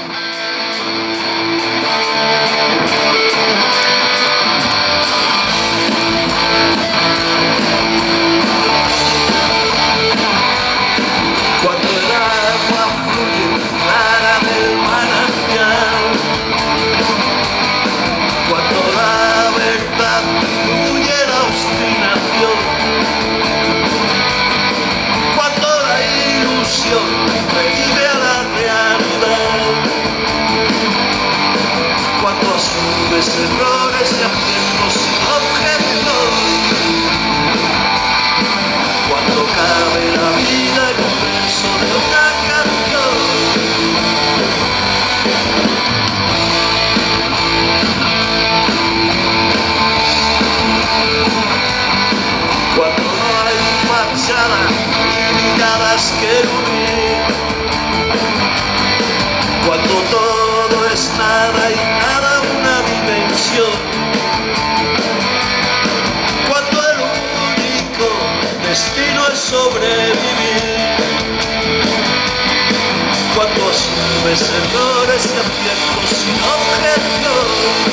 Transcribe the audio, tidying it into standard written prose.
Errores y aciertos sin objetos, cuando cabe la vida en un verso de una canción, cuando no hay fachada ni miradas que unir, cuando todo es nada y nada una dimensión, cuando el único destino es sobrevivir, cuando asumes errores y aciertos sin objeción.